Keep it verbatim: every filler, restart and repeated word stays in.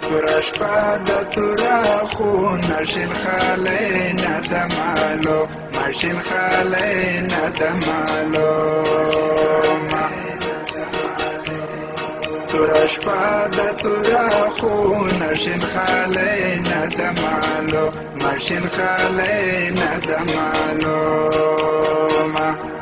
تورش پد تورا خون مرشین خاله ندمالو مرشین خاله ندمالو تورش پد تورا خون مرشین خاله ندمالو مرشین خاله ندمالو